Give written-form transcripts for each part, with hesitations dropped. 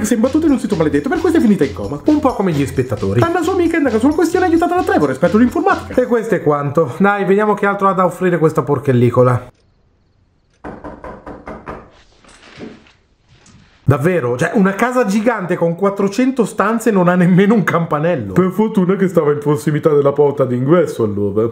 che si è imbattuta in un sito maledetto, per questo è finita in coma. Un po' come gli spettatori. La sua amica indaga sulla questione aiutata da Trevor, esperto di informatica. E questo è quanto. Dai, vediamo che altro ha da offrire questa porchellicola. Davvero? Cioè, una casa gigante con 400 stanze non ha nemmeno un campanello. Per fortuna che stava in prossimità della porta d'ingresso, allora.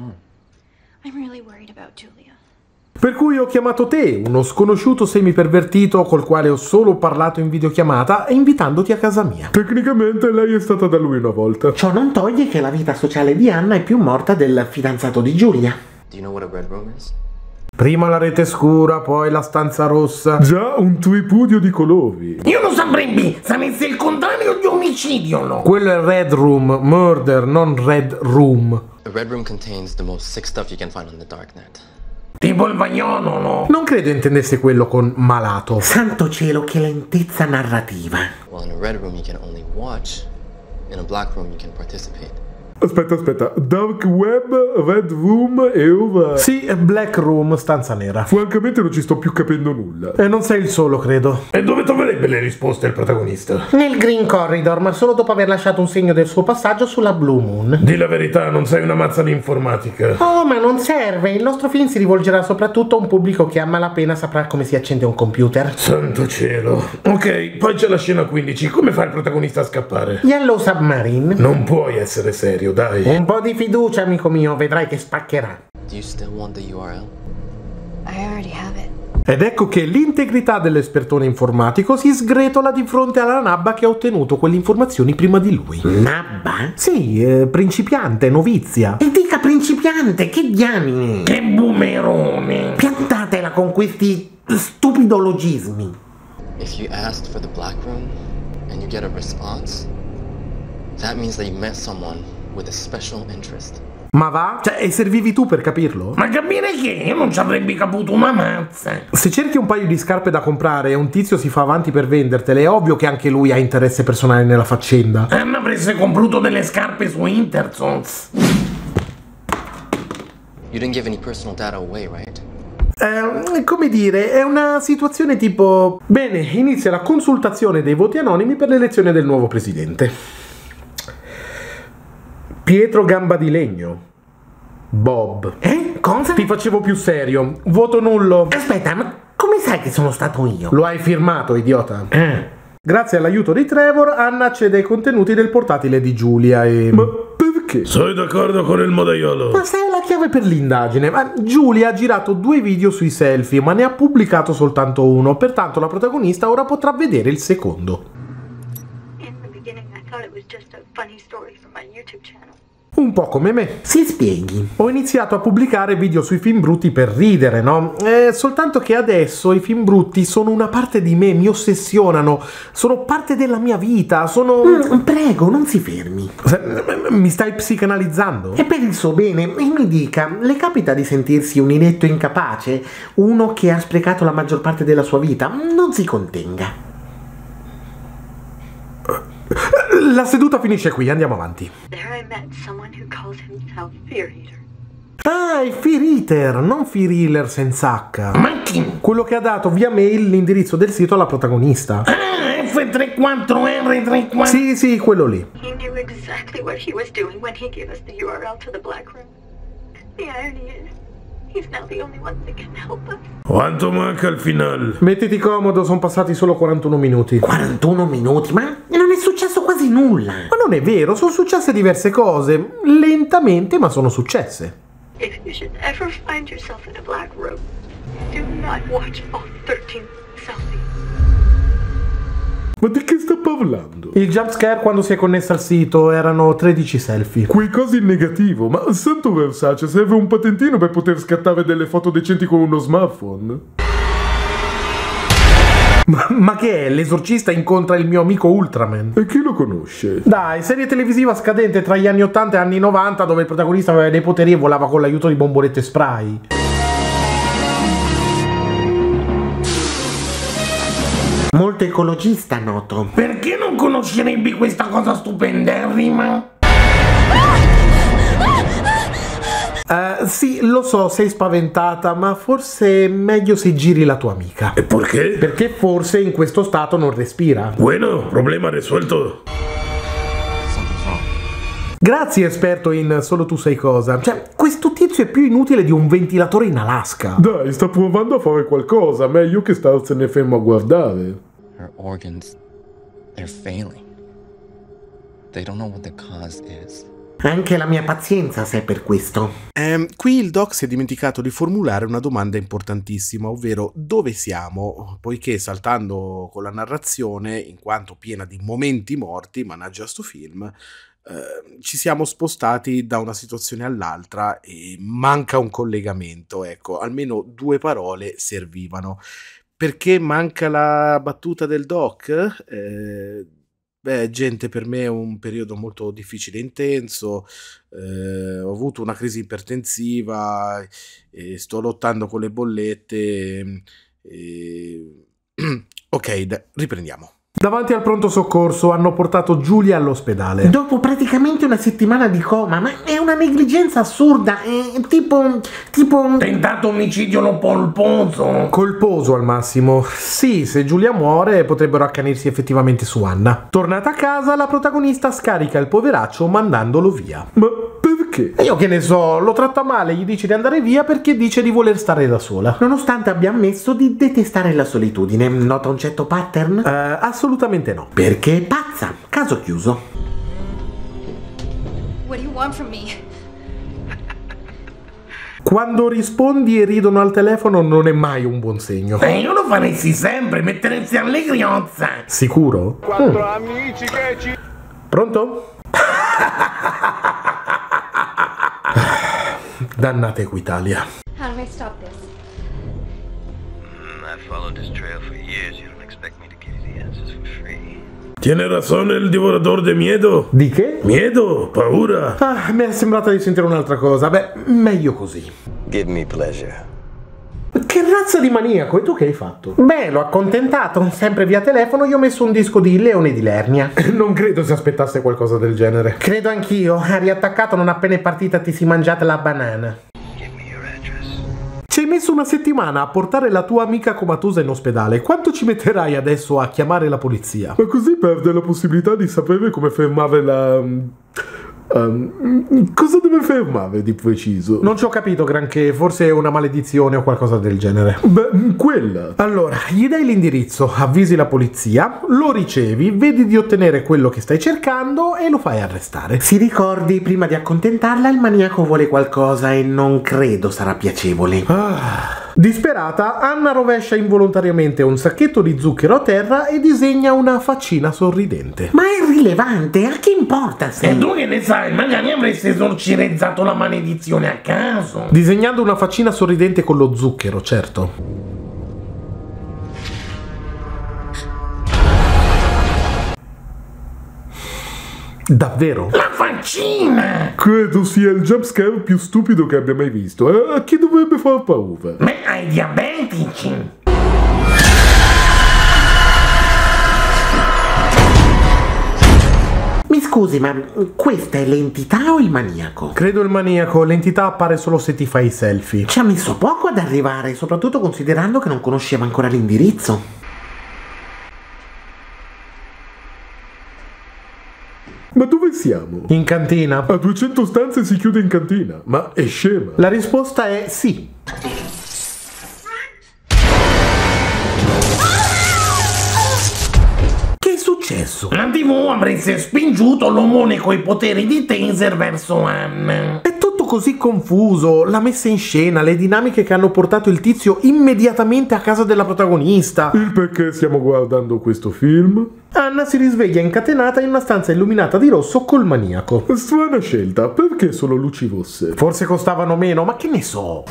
I'm really worried about Julia. Per cui ho chiamato te, uno sconosciuto semipervertito col quale ho solo parlato in videochiamata, invitandoti a casa mia. Tecnicamente lei è stata da lui una volta. Ciò non toglie che la vita sociale di Anna è più morta del fidanzato di Giulia. Do you know what a red room is? Prima la rete scura, poi la stanza rossa. Già un tripudio di colori. Io lo saprei, saresti il contrario di omicidio, no? Quello è Red Room, murder, non Red Room. A red room contains the most sick stuff you can find on the darknet. Tipo il bagnolo, no? Non credo intendesse quello con malato. Santo cielo, che lentezza narrativa. Well, in a red room you can only watch. In a black room you can participate. Aspetta. Dark Web, Red Room e ora... Sì, Black Room, stanza nera. Francamente non ci sto più capendo nulla. E non sei il solo, credo. E dove troverebbe le risposte il protagonista? Nel Green Corridor, ma solo dopo aver lasciato un segno del suo passaggio sulla Blue Moon. Di la verità, non sei una mazza di informatica. Oh, ma non serve. Il nostro film si rivolgerà soprattutto a un pubblico che a malapena saprà come si accende un computer. Santo cielo. Ok, poi c'è la scena 15. Come fa il protagonista a scappare? Yellow Submarine. Non puoi essere serio, dai. Un po' di fiducia, amico mio, vedrai che spaccherà. Do you still want the URL? I already have it. Ed ecco che l'integrità dell'espertone informatico si sgretola di fronte alla nabba che ha ottenuto quelle informazioni prima di lui. Nabba? Sì, principiante, novizia. E dica principiante, che diamine! Che boomerone! Piantatela con questi stupidologismi. If you asked for the black room and you get a response, that means that you met someone with a special interest. Ma va? Cioè, e servivi tu per capirlo? Ma capire che? Io non ci avrei mica avuto una mazza. Se cerchi un paio di scarpe da comprare e un tizio si fa avanti per vendertele, è ovvio che anche lui ha interesse personale nella faccenda. Anna avreste comprato delle scarpe su Intersons. You didn't give any personal data away, right? Come dire, è una situazione tipo... Bene, inizia la consultazione dei voti anonimi per l'elezione del nuovo presidente. Pietro Gamba di Legno. Bob. Cosa? Ti facevo più serio. Voto nullo. Aspetta, ma come sai che sono stato io? Lo hai firmato, idiota. Grazie all'aiuto di Trevor, Anna accede ai contenuti del portatile di Giulia e... Ma perché? Sei d'accordo con il modaiolo? Ma sai la chiave per l'indagine? Giulia ha girato 2 video sui selfie, ma ne ha pubblicato soltanto uno, pertanto la protagonista ora potrà vedere il secondo. In the beginning, I thought it was just a funny story from my YouTube channel. Un po' come me. Si spieghi. Ho iniziato a pubblicare video sui film brutti per ridere, no? Soltanto che adesso i film brutti sono una parte di me, mi ossessionano, sono parte della mia vita, sono... Prego, non si fermi. Mi stai psicanalizzando? È per il suo bene. E mi dica, le capita di sentirsi un inetto incapace? Uno che ha sprecato la maggior parte della sua vita? Non si contenga. La seduta finisce qui, andiamo avanti. There I met someone who calls himself Fear Eater. Ah, è Fear Eater, non Fear Healer senza H. Ma chi? Quello che ha dato via mail l'indirizzo del sito alla protagonista. Ah, F34R34. Sì, quello lì. He knew exactly what he was doing when he gave us the URL to the Black Room. The irony is, he's now the only one that can help us. Quanto manca al finale? Mettiti comodo, sono passati solo 41 minuti. 41 minuti? Ma non è successo quasi nulla. Ma non è vero, sono successe diverse cose. Lentamente, ma sono successe. If you should ever find yourself in a black room, do not watch all 13 selfies. Ma di che sta parlando? Il jumpscare quando si è connessa al sito erano 13 selfie. Quei cosi in negativo, ma santo Versace, serve un patentino per poter scattare delle foto decenti con uno smartphone? Ma che è? L'esorcista incontra il mio amico Ultraman. E chi lo conosce? Dai, serie televisiva scadente tra gli anni 80 e anni 90 dove il protagonista aveva dei poteri e volava con l'aiuto di bombolette spray. Molto ecologista, noto. Perché non conoscerebbe questa cosa stupenderrima? Sì, lo so, sei spaventata, ma forse è meglio se giri la tua amica. ¿Y por qué? Perché forse in questo stato non respira. Bueno, problema resuelto. Something's wrong. Grazie, esperto in Solo tu sai cosa. Cioè, questo tizio è più inutile di un ventilatore in Alaska. Dai, sta provando a fare qualcosa, meglio che starsene fermo a guardare. Her organs, they're failing. They don't know what the cause is. Anche la mia pazienza se è per questo. Qui il doc si è dimenticato di formulare una domanda importantissima, ovvero dove siamo? Poiché saltando con la narrazione, in quanto piena di momenti morti, mannaggia sto film, ci siamo spostati da una situazione all'altra e manca un collegamento, ecco, almeno 2 parole servivano. Perché manca la battuta del doc? Beh, gente, per me è un periodo molto difficile e intenso, ho avuto una crisi ipertensiva, e sto lottando con le bollette, ok, riprendiamo. Davanti al pronto soccorso hanno portato Giulia all'ospedale. Dopo praticamente una settimana di coma, ma è una negligenza assurda, è tipo... Tentato omicidio non polposo. Colposo al massimo. Sì, se Giulia muore potrebbero accanirsi effettivamente su Anna. Tornata a casa, la protagonista scarica il poveraccio mandandolo via. Ma perché? Io che ne so, lo tratta male, gli dice di andare via perché dice di voler stare da sola. Nonostante abbia ammesso di detestare la solitudine. Nota un certo pattern? Assolutamente no. Perché è pazza. Caso chiuso. What do you want from me? Quando rispondi e ridono al telefono non è mai un buon segno. Io lo faresti sempre, metteresti allegriozza. Sicuro? 4 amici che ci... Pronto? Dannate Equitalia. How do I stop this? I followed this trail for years. You don't expect me to give you the answers for free. Tiene razón el divorador de miedo. Di che? Miedo, paura. Ah, mi è sembrata di sentire un'altra cosa. Beh, meglio così. Give me pleasure. Che razza di maniaco? E tu che hai fatto? Beh, l'ho accontentato. Sempre via telefono gli ho messo un disco di Leone di Lernia. Non credo si aspettasse qualcosa del genere. Credo anch'io. Ha riattaccato non appena è partita ti si mangiate la banana. Give me your address. Ci hai messo una settimana a portare la tua amica comatosa in ospedale. Quanto ci metterai adesso a chiamare la polizia? Ma così perde la possibilità di sapere come fermare la... cosa deve fermare di preciso? Non ci ho capito granché, forse è una maledizione o qualcosa del genere. Beh, quella. Allora, gli dai l'indirizzo, avvisi la polizia, lo ricevi, vedi di ottenere quello che stai cercando e lo fai arrestare. Si ricordi, prima di accontentarla, il maniaco vuole qualcosa e non credo sarà piacevole. Disperata, Anna rovescia involontariamente un sacchetto di zucchero a terra e disegna una faccina sorridente. Ma è irrilevante, a che importa se... E tu che ne sai, magari avresti esorcizzato la maledizione a caso. Disegnando una faccina sorridente con lo zucchero, certo. Davvero? La faccina! Credo sia il jumpscare più stupido che abbia mai visto. A chi dovrebbe far paura? Ma ai diabetici! Mi scusi, ma questa è l'entità o il maniaco? Credo il maniaco, l'entità appare solo se ti fai i selfie. Ci ha messo poco ad arrivare, soprattutto considerando che non conosceva ancora l'indirizzo. Ma dove siamo? In cantina. A 200 stanze si chiude in cantina. Ma è scema. La risposta è sì. Che è successo? La TV avreste spingiuto l'omone coi poteri di taser verso Anna. È tutto così confuso, la messa in scena, le dinamiche che hanno portato il tizio immediatamente a casa della protagonista. Il perché stiamo guardando questo film? Anna si risveglia incatenata in una stanza illuminata di rosso col maniaco. Strana scelta, perché solo luci rosse? Forse costavano meno, ma che ne so?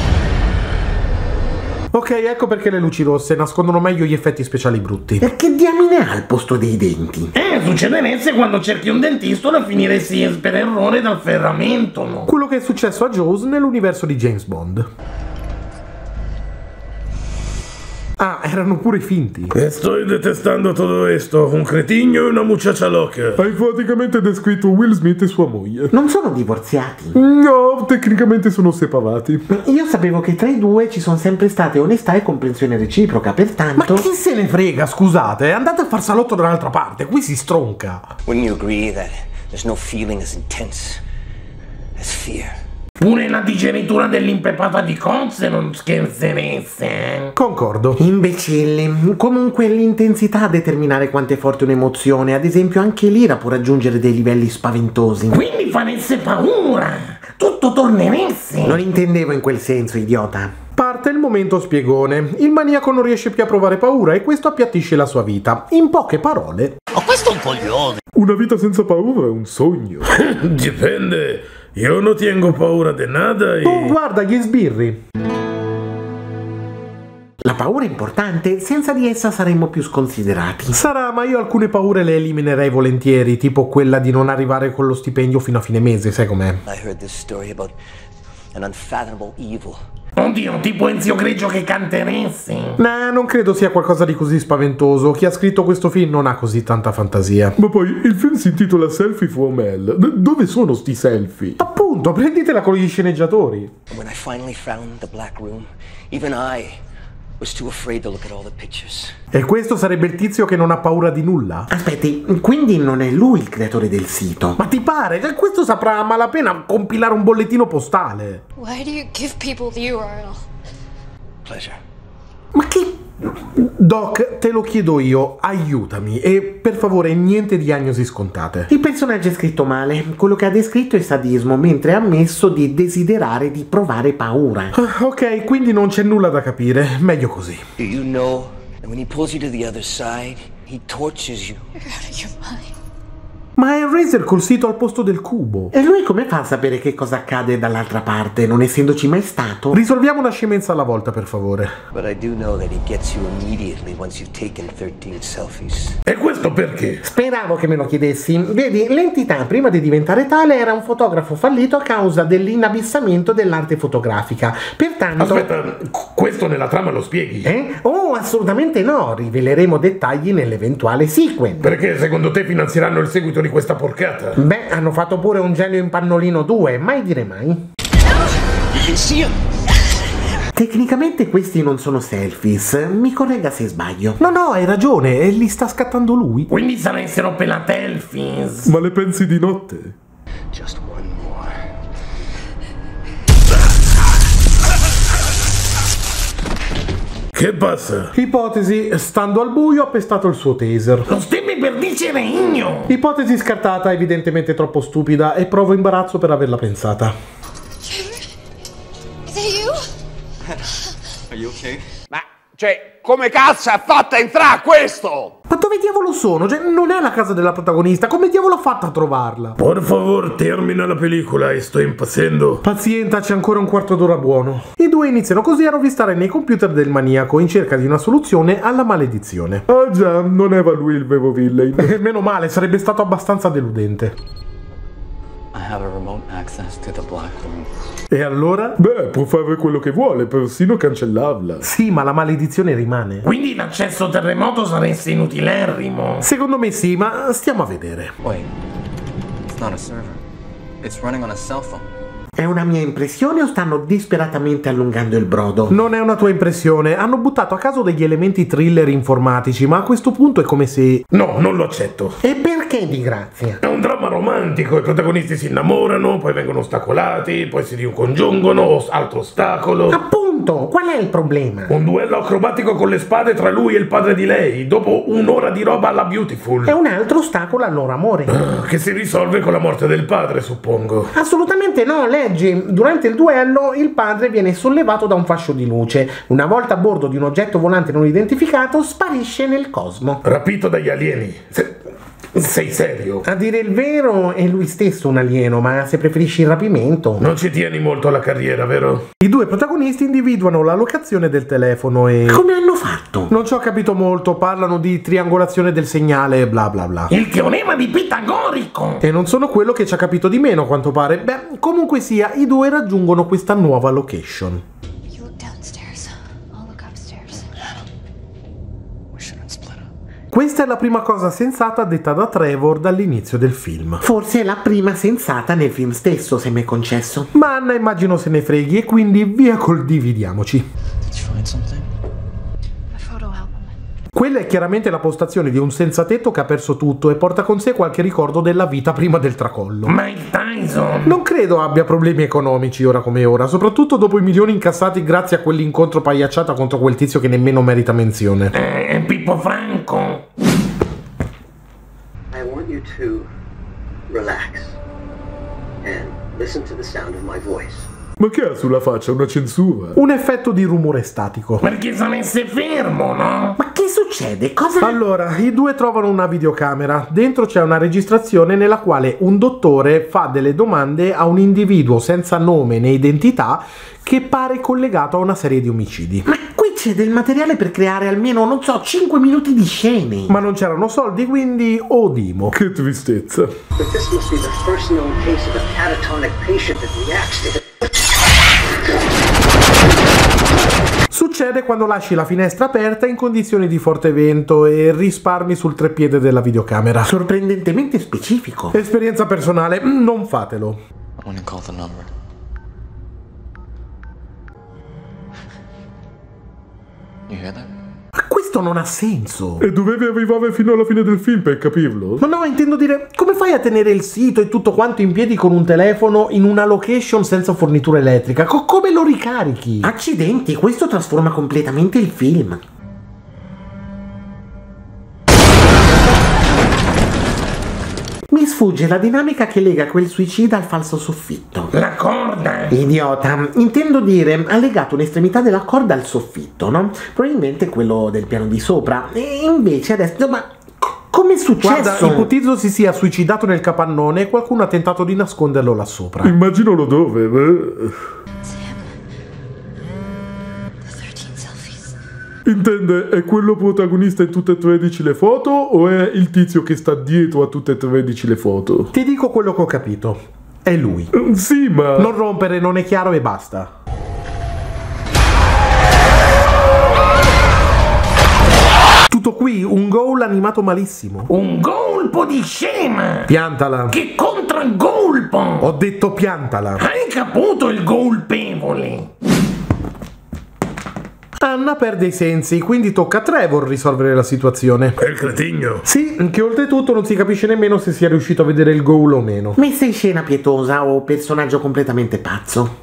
Ok, ecco perché le luci rosse nascondono meglio gli effetti speciali brutti. E che diamine ha al posto dei denti? Succederebbe quando cerchi un dentista da finiresti per errore dal ferramento, no? Quello che è successo a Jaws nell'universo di James Bond. Ah, erano pure finti. Estoy detestando todo esto, un cretino e una muchacha loca. Hai praticamente descritto Will Smith e sua moglie. Non sono divorziati. No, tecnicamente sono separati. Io sapevo che tra i due ci sono sempre state onestà e comprensione reciproca, Ma pertanto... chi se ne frega, scusate, andate a far salotto dall'altra parte, qui si stronca. Wouldn't you agree that there's no feeling as intense as fear? Pure la digeritura dell'impepata di cozze non scherzeresse. Concordo. Imbecilli. Comunque l'intensità a determinare quanto è forte un'emozione, ad esempio anche l'ira può raggiungere dei livelli spaventosi. Quindi faresse paura, tutto torneresse. Non intendevo in quel senso, idiota. Parte il momento spiegone. Il maniaco non riesce più a provare paura e questo appiattisce la sua vita. In poche parole... Ma questo è un coglione! Una vita senza paura è un sogno. Dipende, io non tengo paura di nada e... Oh, guarda gli sbirri. La paura è importante, senza di essa saremmo più sconsiderati. Sarà, ma io alcune paure le eliminerei volentieri, tipo quella di non arrivare con lo stipendio fino a fine mese, sai com'è? I heard this story about an unfathomable evil. Oddio, tipo Enzio Greggio che canteresse. Nah, non credo sia qualcosa di così spaventoso. Chi ha scritto questo film non ha così tanta fantasia. Ma poi il film si intitola Selfie from Hell. Dove sono sti selfie? Appunto, prenditela con gli sceneggiatori. When I finally found the black room, even I was too afraid to look at all the pictures. E questo sarebbe il tizio che non ha paura di nulla? Aspetti, quindi non è lui il creatore del sito? Ma ti pare? Questo saprà a malapena compilare un bollettino postale. Why do you give people the URL? Pleasure. Ma che... Doc, te lo chiedo io, aiutami e per favore niente diagnosi scontate. Il personaggio è scritto male, quello che ha descritto è sadismo, mentre ha ammesso di desiderare di provare paura. Ah, ok, quindi non c'è nulla da capire, meglio così. Do you know that when he pulls you to the other side, he tortures you? You're out of your mind. Ma è Razer col sito al posto del cubo. E lui come fa a sapere che cosa accade dall'altra parte, non essendoci mai stato? Risolviamo una scemenza alla volta, per favore. But I do know that he gets you immediately once you've taken 13 selfies. E questo perché? Speravo che me lo chiedessi. Vedi, l'entità prima di diventare tale era un fotografo fallito a causa dell'inabissamento dell'arte fotografica. Pertanto... Aspetta, questo nella trama lo spieghi? Oh, assolutamente no, riveleremo dettagli nell'eventuale sequel. Perché secondo te finanzieranno il seguito di questa porcata? Beh, hanno fatto pure un genio in pannolino 2, mai dire mai. You can see him. Tecnicamente questi non sono selfies, mi corregga se sbaglio. No, hai ragione, e li sta scattando lui. Quindi saressero per la selfies. Ma le pensi di notte? Just one more. Che passa? Ipotesi, stando al buio ha pestato il suo taser. Lo stemmi per dice regno. Ipotesi scartata, evidentemente troppo stupida, e provo imbarazzo per averla pensata. Is it you? Are you okay? Ma, cioè, come cazzo ha fatto a entrare questo? Ma dove diavolo sono? Cioè, non è la casa della protagonista, come diavolo ha fatto a trovarla? Por favor, termina la pellicola e sto impazzendo. Pazienta, c'è ancora un quarto d'ora buono. I due iniziano così a rovistare nei computer del maniaco in cerca di una soluzione alla maledizione. Ah già, non era lui il vero villain. Meno male, sarebbe stato abbastanza deludente. I have a remote access to the black room. E allora? Beh, può fare quello che vuole, persino cancellarla. Sì, ma la maledizione rimane. Quindi l'accesso terremoto saresse inutilerrimo. Secondo me sì, ma stiamo a vedere. Wait, it's not a server. It's running on a cell phone. È una mia impressione o stanno disperatamente allungando il brodo? Non è una tua impressione, hanno buttato a caso degli elementi thriller informatici, ma a questo punto è come se... No, non lo accetto. E perché di grazia? È un dramma romantico, i protagonisti si innamorano, poi vengono ostacolati, poi si ricongiungono, altro ostacolo. Appunto, qual è il problema? Un duello acrobatico con le spade tra lui e il padre di lei, dopo un'ora di roba alla Beautiful. È un altro ostacolo al loro amore. Che si risolve con la morte del padre, suppongo. Assolutamente no, leggi. Durante il duello il padre viene sollevato da un fascio di luce. Una volta a bordo di un oggetto volante non identificato, sparisce nel cosmo. Rapito dagli alieni. Sei serio? A dire il vero è lui stesso un alieno, ma se preferisci il rapimento... Non ci tieni molto alla carriera, vero? I due protagonisti individuano la locazione del telefono e... Come hanno fatto? Non ci ho capito molto, parlano di triangolazione del segnale e bla bla bla. Il teorema di Pitagorico! E non sono quello che ci ha capito di meno, a quanto pare. Beh, comunque sia, i due raggiungono questa nuova location. You look downstairs. I'll look upstairs. Questa è la prima cosa sensata detta da Trevor dall'inizio del film. Forse è la prima sensata nel film stesso, se mi è concesso. Ma Anna immagino se ne freghi e quindi via col dividiamoci. Did you find something? A photo album. Quella è chiaramente la postazione di un senzatetto che ha perso tutto e porta con sé qualche ricordo della vita prima del tracollo. Mike Tyson! Non credo abbia problemi economici ora come ora, soprattutto dopo i milioni incassati grazie a quell'incontro pagliacciata contro quel tizio che nemmeno merita menzione. Pippo Franco! I want you to relax and listen to the sound of my voice. Ma che ha sulla faccia? Una censura? Un effetto di rumore statico. Perché se messe fermo, no? Ma che succede? Cosa? Allora, i due trovano una videocamera. Dentro c'è una registrazione nella quale un dottore fa delle domande a un individuo senza nome né identità che pare collegato a una serie di omicidi. Ma qui c'è del materiale per creare almeno, non so, 5 minuti di scene. Ma non c'erano soldi, quindi odimo. Che tristezza. But this must be the first known case of a catatonic patient that reacts to it. Succede quando lasci la finestra aperta in condizioni di forte vento e risparmi sul treppiede della videocamera. Sorprendentemente specifico. Esperienza personale, non fatelo. I want to call the number. You hear that? Ma questo non ha senso. E dovevi arrivare fino alla fine del film per capirlo? Ma no, intendo dire, come fai a tenere il sito e tutto quanto in piedi con un telefono in una location senza fornitura elettrica? Come lo ricarichi? Accidenti, questo trasforma completamente il film. Mi sfugge la dinamica che lega quel suicida al falso soffitto. La corda! Idiota, intendo dire, ha legato un'estremità della corda al soffitto, no? Probabilmente quello del piano di sopra. E invece adesso, ma come è successo? Guarda, ipotizzo si sia suicidato nel capannone e qualcuno ha tentato di nasconderlo là sopra. Immagino lo dove. Intende, è quello protagonista in tutte e 13 le foto o è il tizio che sta dietro a tutte e 13 le foto? Ti dico quello che ho capito. È lui. Sì, ma... Non rompere, non è chiaro e basta. Tutto qui, un goal animato malissimo. Un colpo di scema! Piantala. Che contragolpo! Ho detto piantala. Hai caputo il colpevole? Anna perde i sensi, quindi tocca a Trevor risolvere la situazione. Quel cretigno. Sì, che oltretutto non si capisce nemmeno se sia riuscito a vedere il goal o meno. Messa in scena pietosa o personaggio completamente pazzo.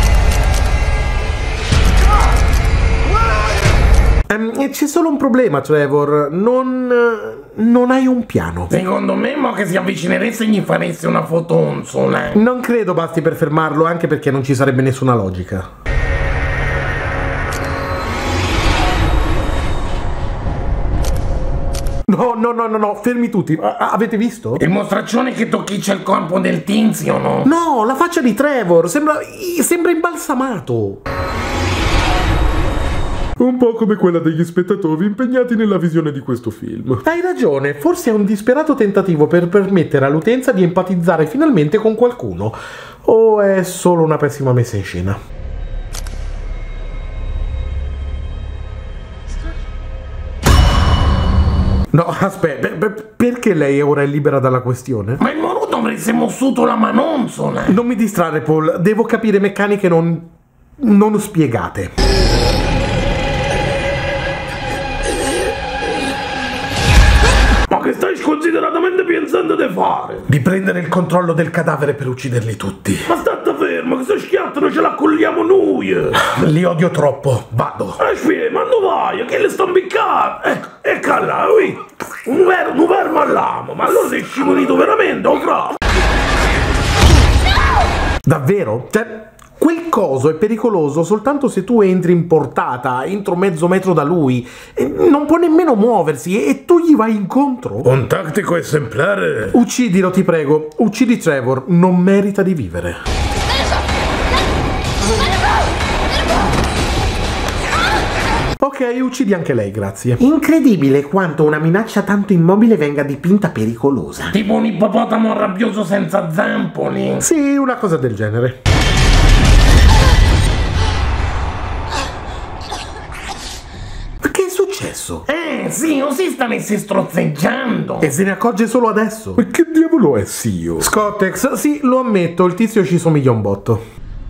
C'è solo un problema, Trevor. Non hai un piano. Secondo me, mo che si avvicineresse gli faresti una fotonzola. Non credo basti per fermarlo, anche perché non ci sarebbe nessuna logica. No, fermi tutti. Avete visto? Il mostraccione che tocchiccia il corpo del tizio, no? No, la faccia di Trevor sembra imbalsamato. Un po' come quella degli spettatori impegnati nella visione di questo film. Hai ragione, forse è un disperato tentativo per permettere all'utenza di empatizzare finalmente con qualcuno. O è solo una pessima messa in scena? No, aspetta, perché lei ora è libera dalla questione? Ma il moruto avreste mossuto la manonzola. Non mi distrarre, Paul, devo capire meccaniche non spiegate. Ma che stai sconsideratamente pensando di fare? Di prendere il controllo del cadavere per ucciderli tutti. Ma state fermo, che se schiattano ce la colliamo noi. Li odio troppo, vado. Aspetta, ma non vai, che le sto impiccando? Ecco là, un vero all'amo, ma allora sei scivolito veramente, o fra? Davvero? Cioè, quel coso è pericoloso soltanto se tu entri in portata, entro mezzo metro da lui. Non può nemmeno muoversi e tu gli vai incontro. Un tattico esemplare. Uccidilo, ti prego. Uccidi Trevor, non merita di vivere. Ok, uccidi anche lei, grazie. Incredibile quanto una minaccia tanto immobile venga dipinta pericolosa. Tipo un ippopotamo rabbioso senza zamponi. Sì, una cosa del genere. Che è successo? adesso. Sì, o si sta messi strozzeggiando. E se ne accorge solo adesso. Ma che diavolo è Sio? Scottex, sì, lo ammetto, il tizio ci somiglia un botto.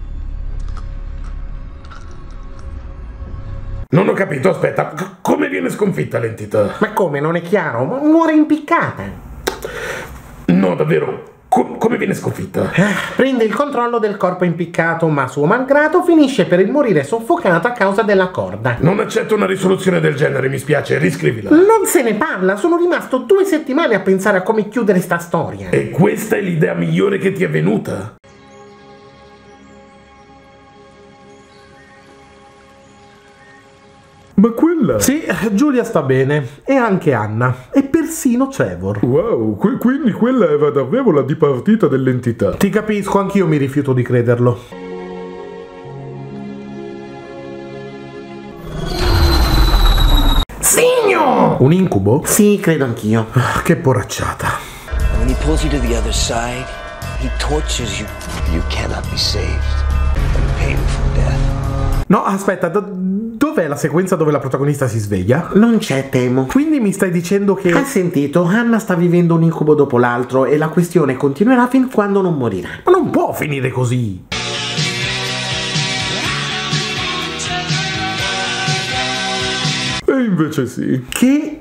Non ho capito, aspetta, come viene sconfitta l'entità? Ma come, non è chiaro? Muore impiccata. No, davvero, come viene sconfitta? Prende il controllo del corpo impiccato, ma suo malgrado finisce per il morire soffocata a causa della corda. Non accetto una risoluzione del genere, mi spiace, riscrivila. Non se ne parla, sono rimasto 2 settimane a pensare a come chiudere sta storia. E questa è l'idea migliore che ti è venuta? Ma quella? Sì, Giulia sta bene, e anche Anna, e persino Trevor. Wow, quindi quella era davvero la dipartita dell'entità. Ti capisco, anch'io mi rifiuto di crederlo. Signo! Un incubo? Sì, credo anch'io. Che poracciata. When he pulls you to the other side, he tortures you. You cannot be saved. A painful death. No, aspetta, dov'è la sequenza dove la protagonista si sveglia? Non c'è, temo. Quindi mi stai dicendo che... Hai sentito? Anna sta vivendo un incubo dopo l'altro e la questione continuerà fin quando non morirà. Ma non può finire così. E invece sì. Che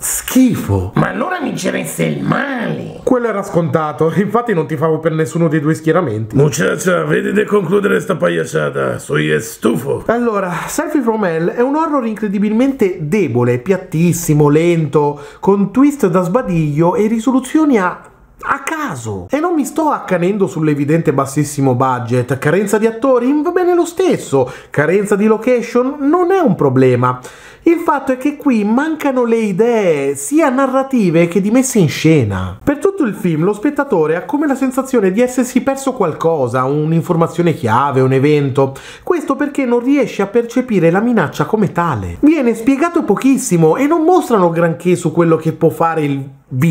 schifo. Ma allora mi ceresse il male. Quello era scontato, infatti non ti favo per nessuno dei 2 schieramenti. Muchacha, vedi di concludere sta pagliacciata, soy stufo. Allora, Selfie from Hell è un horror incredibilmente debole, piattissimo, lento, con twist da sbadiglio e risoluzioni a caso. E non mi sto accanendo sull'evidente bassissimo budget. Carenza di attori? Va bene lo stesso. Carenza di location? Non è un problema. Il fatto è che qui mancano le idee, sia narrative che di messa in scena. Per tutto il film lo spettatore ha come la sensazione di essersi perso qualcosa, un'informazione chiave, un evento. Questo perché non riesce a percepire la minaccia come tale. Viene spiegato pochissimo e non mostrano granché su quello che può fare il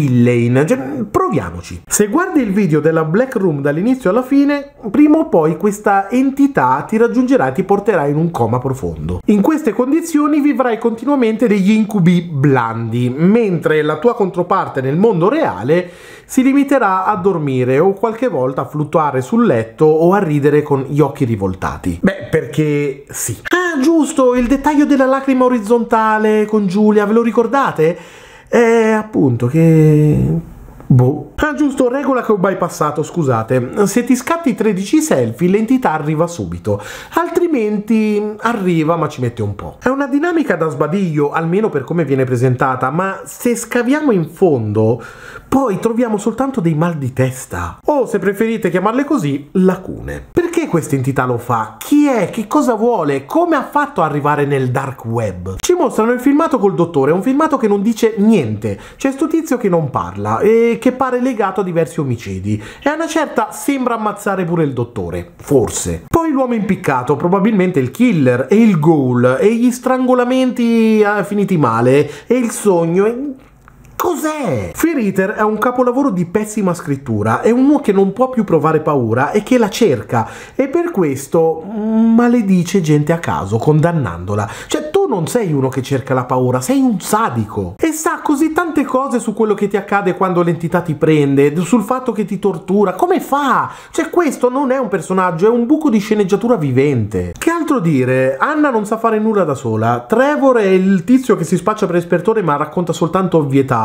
villain. Proviamoci. Se guardi il video della Black Room dall'inizio alla fine, prima o poi questa entità ti raggiungerà e ti porterà in un coma profondo. In queste condizioni vivrai continuamente degli incubi blandi, mentre la tua controparte nel mondo reale si limiterà a dormire o qualche volta a fluttuare sul letto o a ridere con gli occhi rivoltati. Beh, perché sì. Ah, giusto, il dettaglio della lacrima orizzontale con Giulia, ve lo ricordate? Appunto che... boh. Ah, giusto, regola che ho bypassato, scusate. Se ti scatti 13 selfie, l'entità arriva subito. Altrimenti arriva, ma ci mette un po'. È una dinamica da sbadiglio, almeno per come viene presentata, ma se scaviamo in fondo, poi troviamo soltanto dei mal di testa. O, se preferite chiamarle così, lacune. Perché questa entità lo fa? Chi è? Che cosa vuole? Come ha fatto ad arrivare nel dark web? Ci mostrano il filmato col dottore, un filmato che non dice niente. C'è sto tizio che non parla e che pare legato a diversi omicidi e a una certa sembra ammazzare pure il dottore, forse. Poi l'uomo impiccato, probabilmente il killer, e il ghoul, e gli strangolamenti finiti male, e il sogno... Cos'è? Fear Eater è un capolavoro di pessima scrittura, è uno che non può più provare paura e che la cerca, e per questo maledice gente a caso, condannandola. Cioè, tu non sei uno che cerca la paura, sei un sadico. E sa così tante cose su quello che ti accade quando l'entità ti prende, sul fatto che ti tortura. Come fa? Cioè, questo non è un personaggio, è un buco di sceneggiatura vivente. Che altro dire? Anna non sa fare nulla da sola. Trevor è il tizio che si spaccia per espertore ma racconta soltanto ovvietà.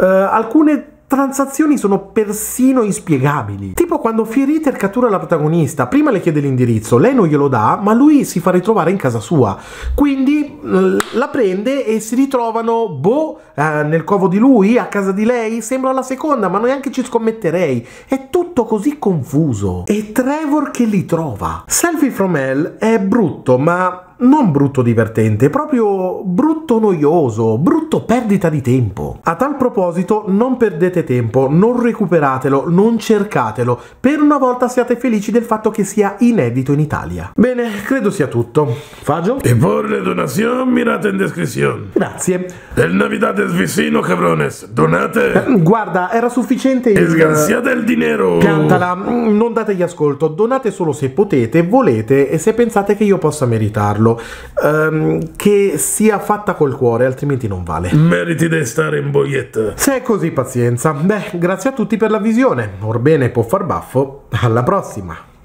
Alcune transazioni sono persino inspiegabili. Tipo quando Fear Eater cattura la protagonista, prima le chiede l'indirizzo, lei non glielo dà, ma lui si fa ritrovare in casa sua. Quindi la prende e si ritrovano, nel covo di lui, a casa di lei. Sembra la seconda, ma neanche ci scommetterei. È tutto così confuso. E Trevor che li trova. Selfie from Hell è brutto, ma... non brutto divertente, proprio brutto noioso, brutto perdita di tempo. A tal proposito, non perdete tempo, non recuperatelo, non cercatelo. Per una volta siate felici del fatto che sia inedito in Italia. Bene, credo sia tutto. Fagio? E por le donación mirate in descrizione. Grazie. El Navidad es vicino, cabrones. Donate. Guarda, era sufficiente il... Sgansiate il dinero. Piantala, non dategli ascolto, donate solo se potete, volete e se pensate che io possa meritarlo. dirlo, che sia fatta col cuore, altrimenti non vale. Meriti di stare in boietta. Se è così, pazienza. Beh, grazie a tutti per la visione. Orbene può far baffo. Alla prossima.